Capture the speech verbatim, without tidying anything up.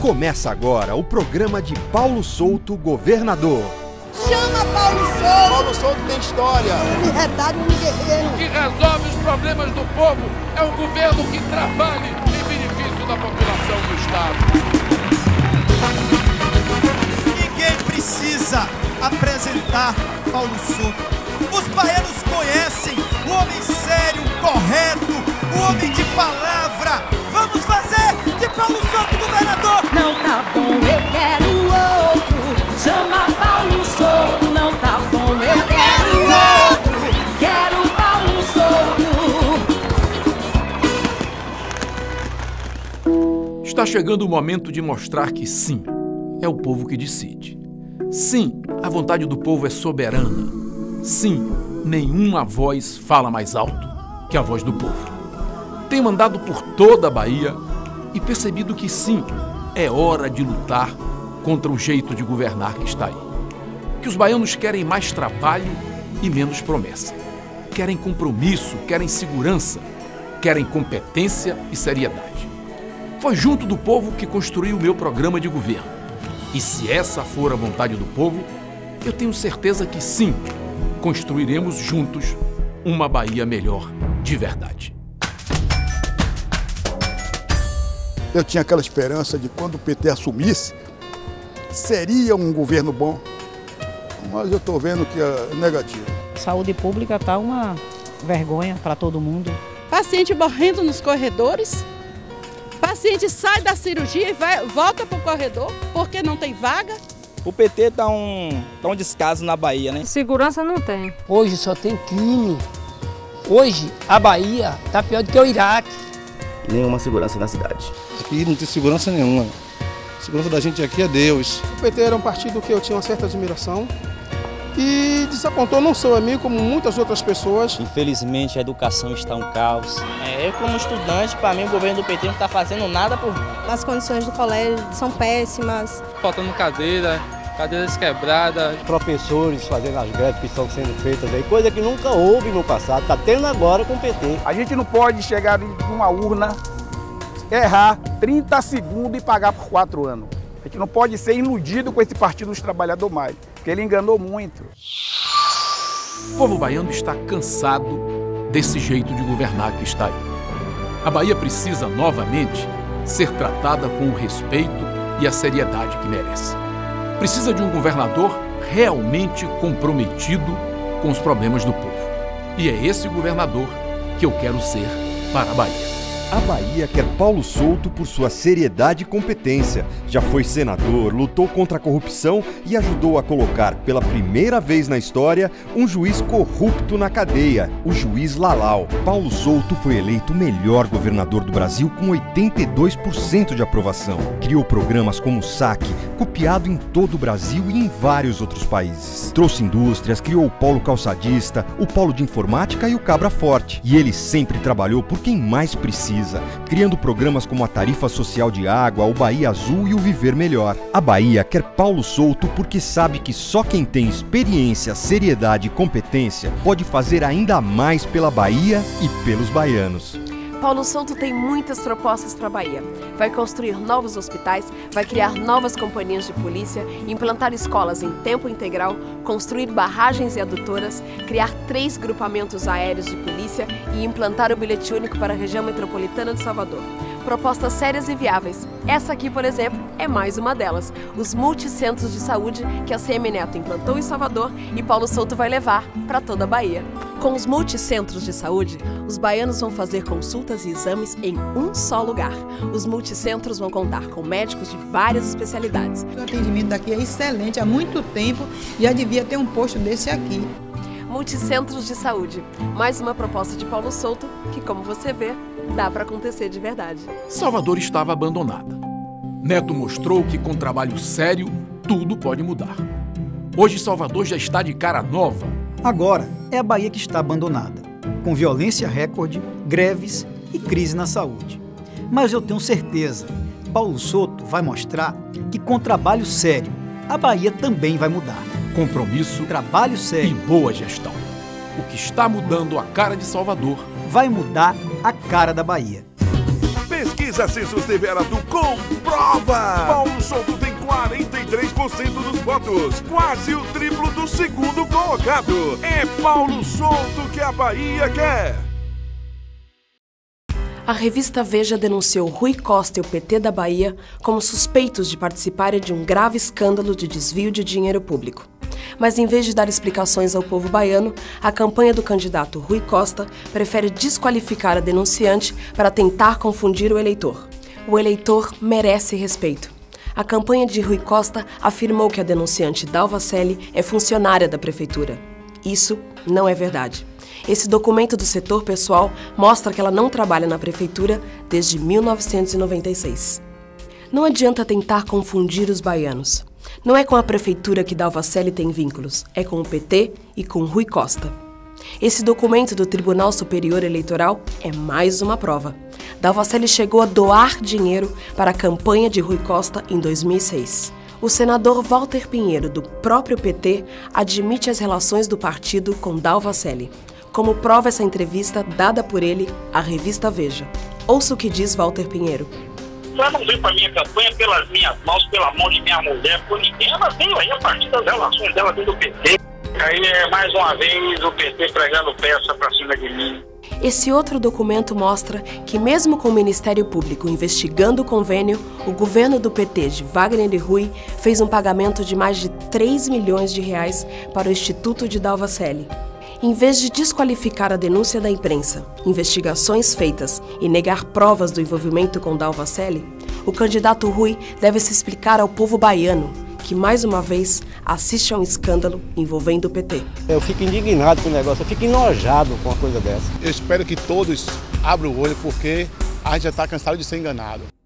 Começa agora o programa de Paulo Souto, governador. Chama Paulo Souto! Paulo Souto tem história. Ele retalha um guerreiro. O que resolve os problemas do povo é um governo que trabalhe em benefício da população do Estado. Ninguém precisa apresentar Paulo Souto. Os baianos conhecem o homem sério, correto, o homem de palavra. Vamos fazer de Paulo Souto governador. Não tá bom, eu quero outro. Chama Paulo Souto. Não tá bom, eu quero outro. Quero Paulo Souto. Está chegando o momento de mostrar que sim, é o povo que decide. Sim, a vontade do povo é soberana. Sim, nenhuma voz fala mais alto que a voz do povo. Tenho andado por toda a Bahia e percebido que sim, é hora de lutar contra o jeito de governar que está aí. Que os baianos querem mais trabalho e menos promessa. Querem compromisso, querem segurança, querem competência e seriedade. Foi junto do povo que construí o meu programa de governo. E se essa for a vontade do povo, eu tenho certeza que sim, construiremos juntos uma Bahia melhor de verdade. Eu tinha aquela esperança de quando o P T assumisse, seria um governo bom, mas eu estou vendo que é negativo. Saúde pública está uma vergonha para todo mundo. Paciente morrendo nos corredores, paciente sai da cirurgia e vai, volta para o corredor porque não tem vaga. O P T tá um, tá um descaso na Bahia, né? Segurança não tem. Hoje só tem crime. Hoje a Bahia tá pior do que o Iraque. Nenhuma segurança na cidade. Aqui não tem segurança nenhuma. A segurança da gente aqui é Deus. O P T era um partido que eu tinha uma certa admiração e desapontou não só a mim, como muitas outras pessoas. Infelizmente a educação está um caos. É, eu como estudante, para mim o governo do P T não está fazendo nada por mim. As condições do colégio são péssimas. Faltando cadeira, cadeiras quebradas. Professores fazendo as greves que estão sendo feitas aí, coisa que nunca houve no passado, está tendo agora com o P T. A gente não pode chegar numa urna, errar trinta segundos e pagar por quatro anos. A gente não pode ser iludido com esse Partido dos Trabalhadores mais, porque ele enganou muito. O povo baiano está cansado desse jeito de governar que está aí. A Bahia precisa, novamente, ser tratada com o respeito e a seriedade que merece. Precisa de um governador realmente comprometido com os problemas do povo. E é esse governador que eu quero ser para a Bahia. A Bahia quer Paulo Souto por sua seriedade e competência. Já foi senador, lutou contra a corrupção e ajudou a colocar, pela primeira vez na história, um juiz corrupto na cadeia, o juiz Lalau. Paulo Souto foi eleito o melhor governador do Brasil com oitenta e dois por cento de aprovação. Criou programas como o Saque, copiado em todo o Brasil e em vários outros países. Trouxe indústrias, criou o Polo Calçadista, o Polo de Informática e o Cabra Forte. E ele sempre trabalhou por quem mais precisa, criando programas como a Tarifa Social de Água, o Bahia Azul e o Viver Melhor. A Bahia quer Paulo Souto porque sabe que só quem tem experiência, seriedade e competência pode fazer ainda mais pela Bahia e pelos baianos. Paulo Souto tem muitas propostas para a Bahia. Vai construir novos hospitais, vai criar novas companhias de polícia, implantar escolas em tempo integral, construir barragens e adutoras, criar três grupamentos aéreos de polícia e implantar o bilhete único para a região metropolitana de Salvador. Propostas sérias e viáveis. Essa aqui, por exemplo, é mais uma delas. Os multicentros de saúde que a C M Neto implantou em Salvador e Paulo Souto vai levar para toda a Bahia. Com os multicentros de saúde, os baianos vão fazer consultas e exames em um só lugar. Os multicentros vão contar com médicos de várias especialidades. O atendimento daqui é excelente, há muito tempo já devia ter um posto desse aqui. Multicentros de saúde. Mais uma proposta de Paulo Souto que, como você vê, dá para acontecer de verdade. Salvador estava abandonada. Neto mostrou que com trabalho sério, tudo pode mudar. Hoje Salvador já está de cara nova. Agora é a Bahia que está abandonada, com violência recorde, greves e crise na saúde. Mas eu tenho certeza, Paulo Souto vai mostrar que com trabalho sério, a Bahia também vai mudar. Compromisso, trabalho sério e boa gestão. O que está mudando a cara de Salvador vai mudar a cara da Bahia. Pesquisa Census T V Aratu comprova! cento dos votos, quase o triplo do segundo colocado. É Paulo Souto que a Bahia quer. A revista Veja denunciou Rui Costa e o P T da Bahia como suspeitos de participarem de um grave escândalo de desvio de dinheiro público. Mas em vez de dar explicações ao povo baiano, a campanha do candidato Rui Costa prefere desqualificar a denunciante para tentar confundir o eleitor. O eleitor merece respeito. A campanha de Rui Costa afirmou que a denunciante Dalva Celi é funcionária da prefeitura. Isso não é verdade. Esse documento do setor pessoal mostra que ela não trabalha na prefeitura desde mil novecentos e noventa e seis. Não adianta tentar confundir os baianos. Não é com a prefeitura que Dalva Celi tem vínculos, é com o P T e com Rui Costa. Esse documento do Tribunal Superior Eleitoral é mais uma prova. Dalva Celi chegou a doar dinheiro para a campanha de Rui Costa em dois mil e seis. O senador Walter Pinheiro, do próprio P T, admite as relações do partido com Dalva Celi. Como prova essa entrevista dada por ele à revista Veja. Ouça o que diz Walter Pinheiro. Ela não veio para minha campanha pelas minhas mãos, pela mão de minha mulher, por ninguém. Ela veio aí a partir das relações dela dentro do P T. Aí é mais uma vez o P T pregando peça para cima de mim. Esse outro documento mostra que mesmo com o Ministério Público investigando o convênio, o governo do P T de Wagner e Rui fez um pagamento de mais de três milhões de reais para o Instituto de Dalva Celi. Em vez de desqualificar a denúncia da imprensa, investigações feitas e negar provas do envolvimento com Dalva Celi, o candidato Rui deve se explicar ao povo baiano, que mais uma vez assiste a um escândalo envolvendo o P T. Eu fico indignado com o negócio, eu fico enojado com uma coisa dessa. Eu espero que todos abram o olho porque a gente já está cansado de ser enganado.